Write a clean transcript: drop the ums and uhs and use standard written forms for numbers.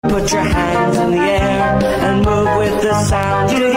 Put your hands in the air and move with the sound you